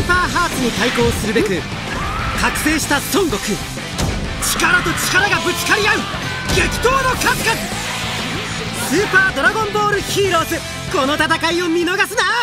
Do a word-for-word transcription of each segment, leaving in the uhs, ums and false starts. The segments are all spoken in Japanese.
ーパーハーツに対抗するべく覚醒した孫悟空。力と力がぶつかり合う激闘の数々。スーパードラゴンボールヒーローズ、この戦いを見逃すな。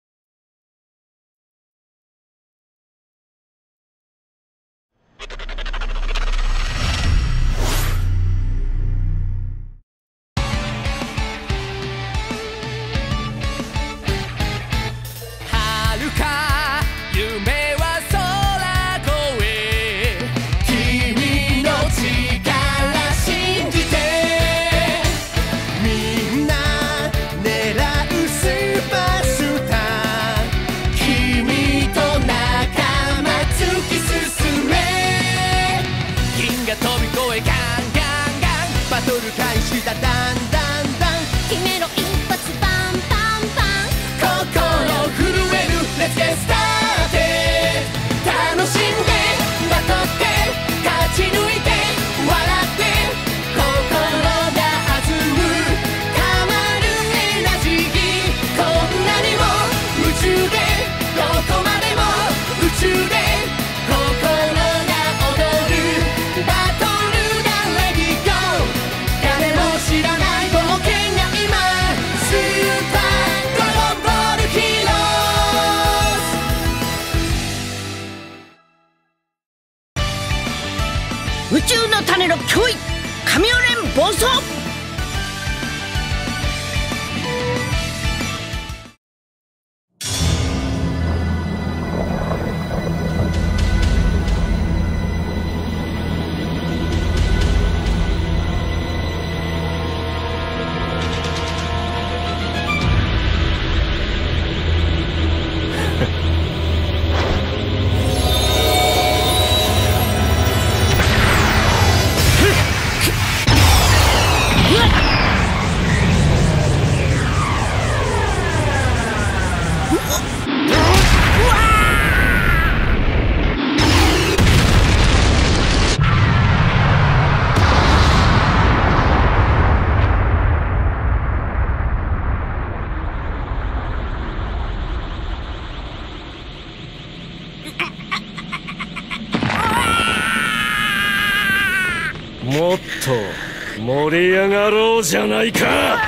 宇宙の種の脅威、カミオレン暴走。 もっと盛り上がろうじゃないか。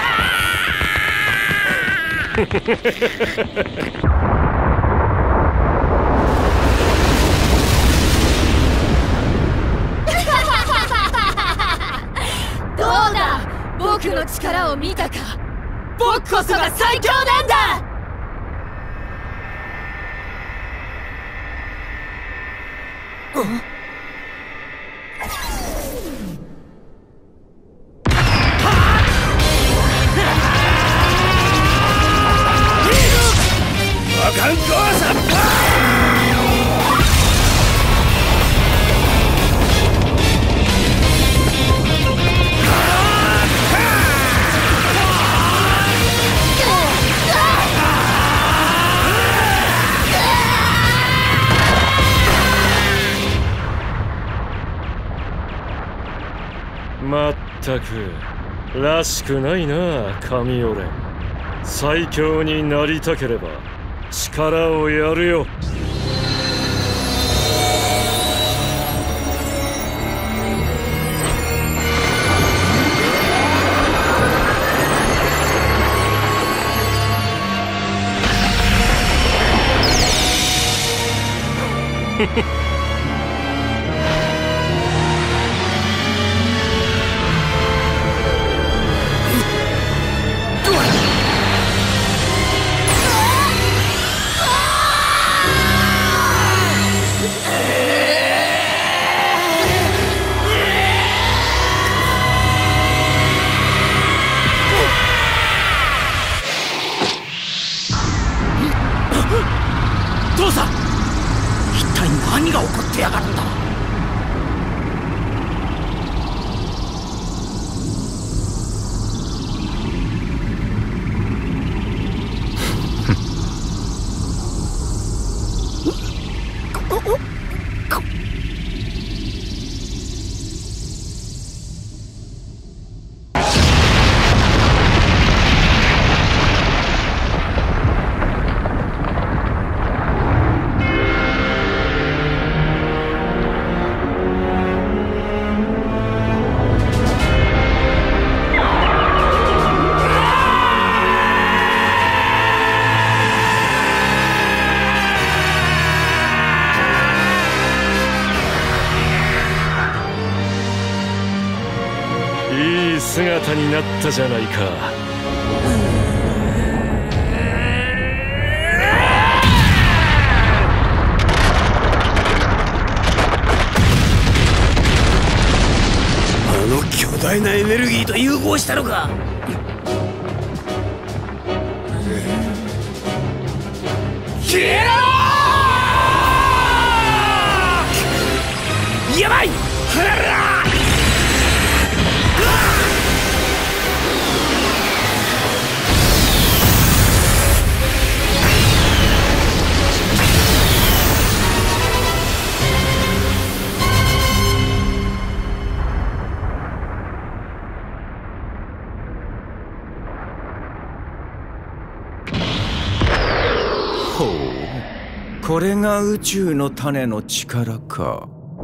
どうだ、僕の力を見たか。僕こそが最強なんだ。 ガンゴーサッパー。まったくらしくないな、神オレン。最強になりたければ力をやるよ。 父さん、一体何が起こってやがるんだ。 方になったじゃないか。 あの巨大なエネルギーと融合したのか。消えろー！やばい！はらら！ ほう、これが宇宙の種の力か。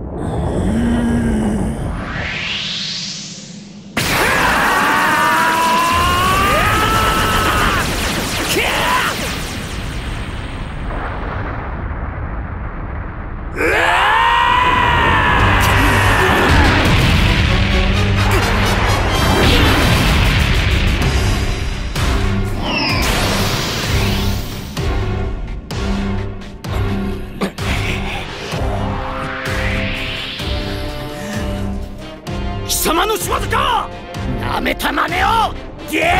貴様の仕業か！なめた真似を！ゲー！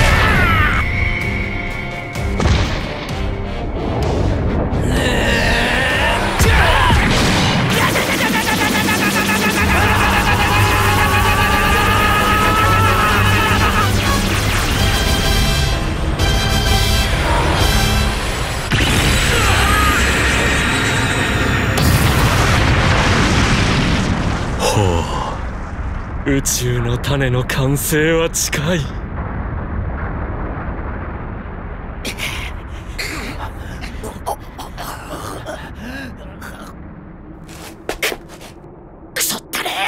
宇宙の種の完成は近い。 くそったれ！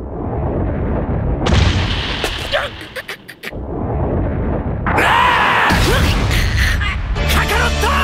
カカロット！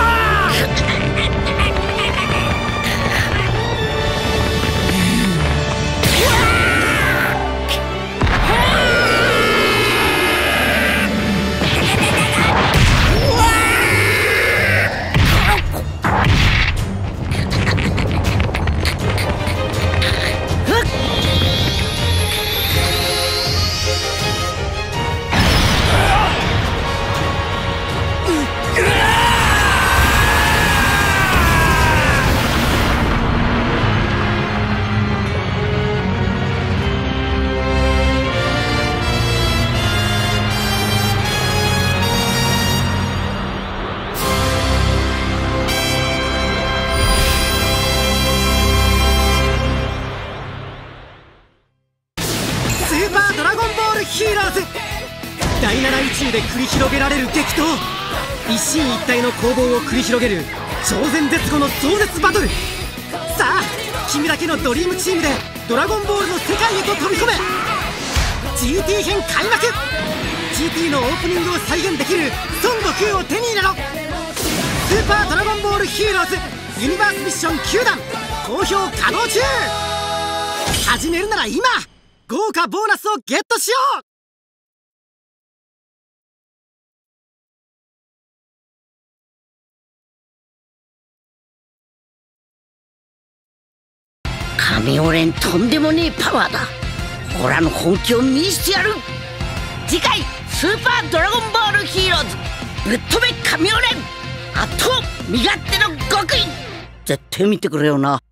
ヒーローズだいなな宇宙で繰り広げられる激闘、一進一退の攻防を繰り広げる超然絶後の壮絶バトル。さあ君だけのドリームチームでドラゴンボールの世界へと飛び込め。 ジーティー 編開幕。 ジーティー のオープニングを再現できる孫悟空を手に入れろ。スーパードラゴンボールヒーローズユニバースミッションきゅうだん好評稼働中。始めるなら今豪華ボーナスをゲットしよう。 神オレンとんでもねえパワーだ。オラの本気を見せてやる。次回スーパードラゴンボールヒーローズぶっ飛べ神オレン、あと身勝手の極意、絶対見てくれよな。